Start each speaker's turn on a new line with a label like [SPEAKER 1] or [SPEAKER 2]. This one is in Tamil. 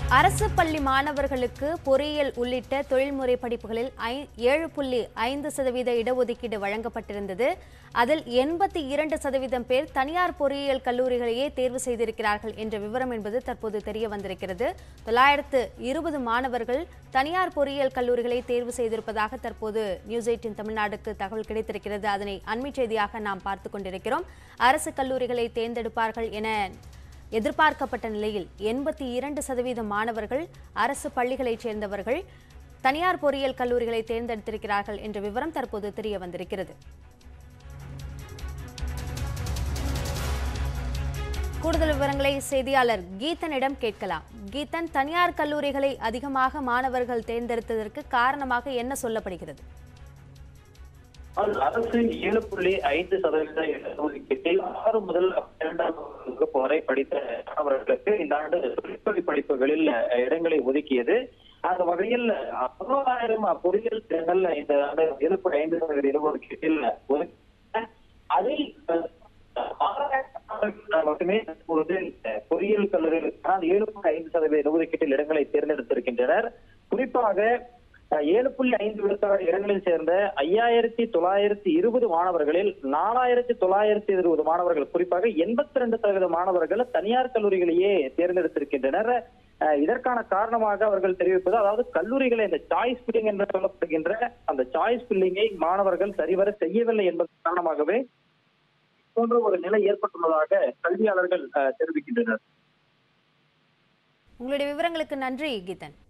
[SPEAKER 1] அரசு பள்ளி மாணவர்களுக்கு பொறியியல் உள்ளிட்ட தொழில்முறை படிப்புகளில் 7.5% இடஒதுக்கீடு வழங்கப்பட்டிருந்தது. அதில் 82% பேர் தனியார் பொறியியல் கல்லூரிகளையே தேர்வு செய்திருக்கிறார்கள் என்ற விவரம் என்பது தற்போது தெரிய வந்திருக்கிறது. 920 மாணவர்கள் தனியார் பொறியியல் கல்லூரிகளை தேர்வு செய்திருப்பதாக தற்போது நியூஸ் 18 தமிழ்நாடுக்கு தகவல் கிடைத்திருக்கிறது. அதனை அண்மை செய்தியாக நாம் பார்த்துக் கொண்டிருக்கிறோம். அரசு கல்லூரிகளை தேர்ந்தெடுப்பார்கள் என எதிர்பார்க்கப்பட்ட நிலையில் 82% மாணவர்கள் அரசு பள்ளிகளைச் சேர்ந்தவர்கள் தனியார் பொறியியல் கல்லூரிகளை தேர்ந்தெடுத்திருக்கிறார்கள் என்ற விவரம் தற்போது தெரிய வந்திருக்கிறது. கூடுதல் விவரங்களை செய்தியாளர் கீதனிடம் கேட்கலாம். கீதன், தனியார் கல்லூரிகளை அதிகமாக மாணவர்கள் தேர்ந்தெடுத்ததற்கு காரணமாக என்ன சொல்லப்படுகிறது?
[SPEAKER 2] அரசு 7.5% இடஒதுக்கீட்டில் 6 முதல் 12ஆம் வகுப்பு வரை படித்த மாணவர்களுக்கு இந்த ஆண்டு தொழிற்கல்வி படிப்புகளில் இடங்களை ஒதுக்கியது. அந்த வகையில் 16,000 பொறியியல் இடங்கள் இந்த ஆண்டு 7.5% இடஒதுக்கீட்டில் அதில் மட்டுமே தற்போது பொறியியல் கல்லூரிகளுக்கான 7.5% இடஒதுக்கீட்டில் இடங்களை தேர்ந்தெடுத்திருக்கின்றனர். குறிப்பாக 7.5% இடங்களில் சேர்ந்த 5,920 மாணவர்களில் 4,920 மாணவர்கள், குறிப்பாக 82% மாணவர்கள் தனியார் கல்லூரிகளையே தேர்ந்தெடுத்திருக்கின்றனர். இதற்கான காரணமாக அவர்கள் தெரிவிப்பது, அதாவது கல்லூரிகளை இந்த சாய்ஸ் பில்லிங் என்று சொல்லப்படுகின்ற அந்த சாய்ஸ் பில்லிங்கை மாணவர்கள் சரிவர செய்யவில்லை என்பதன் காரணமாகவே போன்ற ஒரு நிலை ஏற்பட்டுள்ளதாக கல்வியாளர்கள் தெரிவிக்கின்றனர்.
[SPEAKER 1] உங்களுடைய விவரங்களுக்கு நன்றி கீதன்.